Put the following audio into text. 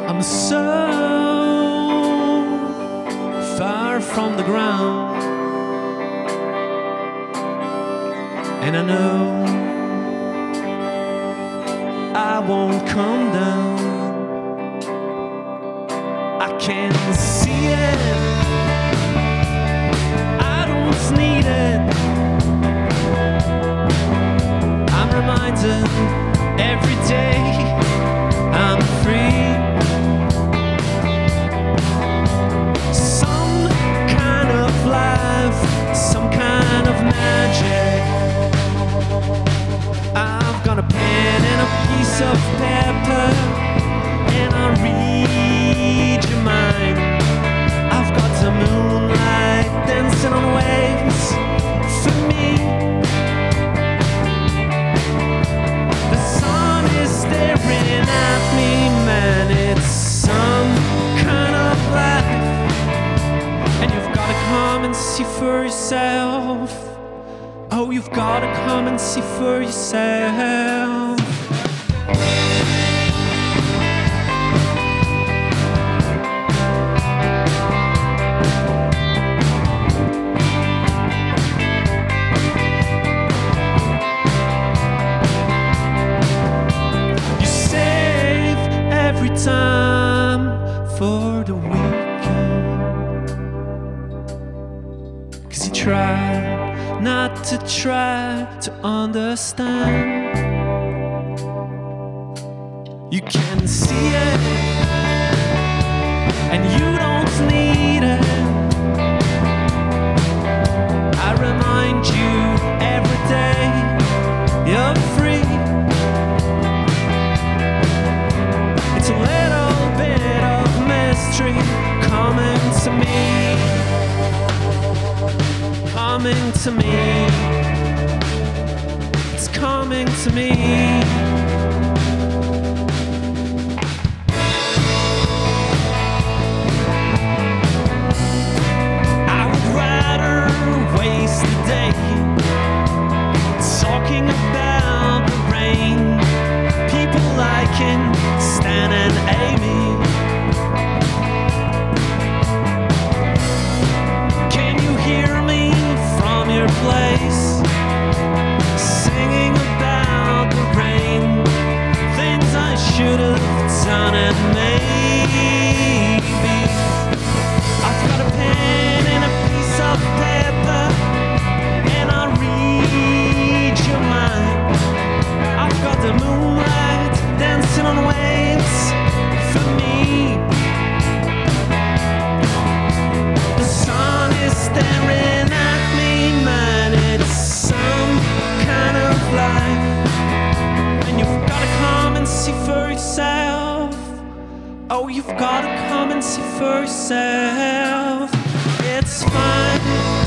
I'm so far from the ground, and I know I won't come down. I can see it, I don't need it. I'm reminded every day I'm free. Some kind of life, some kind of magic. I've got a pen and a piece of paper, and I read your mind. I've got the moonlight dancing on waves for me. The sun is staring at me, man, it's some kind of life. And you've gotta come and see for yourself. Oh, you've gotta come and see for yourself. You save every time for the weekend, 'cause you try not to try to understand. You can see it, and you don't need it. I remind you every day you're free. It's a little bit of mystery coming to me, coming to me. It's coming to me. I would rather waste the day talking about the rain, people liking Stan and Amy. Can you hear me from your place, singing about the rain, things I should have done, and maybe I've got a pen and a piece of paper, and I read your mind. I've got the moonlight dancing on waves for me. The sun is staring at me, man, it's some kind of life. And you've gotta come and see for yourself. Oh, you've gotta come and see for yourself. It's fine.